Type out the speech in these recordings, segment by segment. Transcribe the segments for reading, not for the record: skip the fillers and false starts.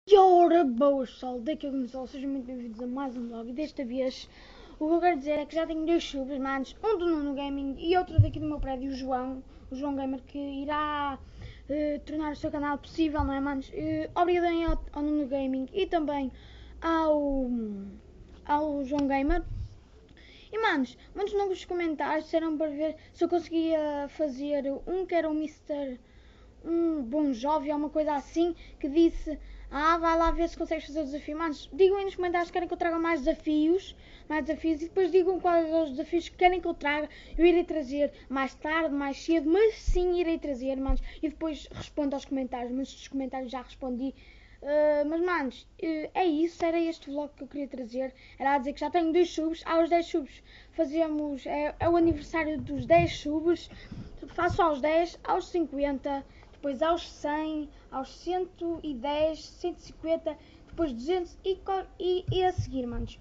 E ora boas pessoal, daqui a começar, sejam muito bem-vindos a mais um vlog. E desta vez o que eu quero dizer é que já tenho dois subs, manos, um do Nuno Gaming e outro daqui do meu prédio, o João Gamer, que irá tornar o seu canal possível, não é, manos? Obrigadão ao Nuno Gaming e também ao João Gamer. E manos, muitos nos comentários disseram para ver se eu conseguia fazer um que era o Mr. Um bom jovem ou uma coisa assim, que disse: vai lá ver se consegues fazer o desafio. Manos, digam aí nos comentários se querem que eu traga mais desafios, e depois digam quais são os desafios que querem que eu traga. Eu irei trazer mais tarde, mais cedo, mas sim irei trazer, manos, e depois respondo aos comentários. Muitos dos comentários já respondi. Mas manos, é isso, era este vlog que eu queria trazer. Era a dizer que já tenho 2 subs. Aos 10 subs fazemos, é o aniversário dos 10 subs. Faço aos 10, aos 50, depois aos 100, aos 110, 150, depois 200 e a seguir, manos.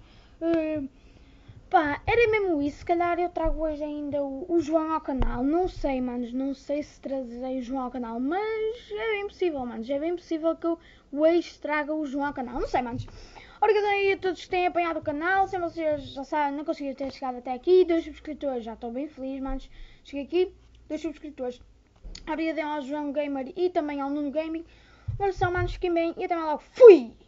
Era mesmo isso. Se calhar eu trago hoje ainda o João ao canal. Não sei, manos, não sei se trazerei o João ao canal, mas é bem possível, manos. É bem possível que eu hoje traga o João ao canal. Não sei, manos. Obrigado aí a todos que têm apanhado o canal. Se vocês já sabem, não conseguiram ter chegado até aqui. 2 subscritores, já estou bem feliz, manos. Cheguei aqui, 2 subscritores. Obrigado ao João Gamer e também ao Nuno Gaming. Olha só, manos, fiquem bem e até mais logo. Fui!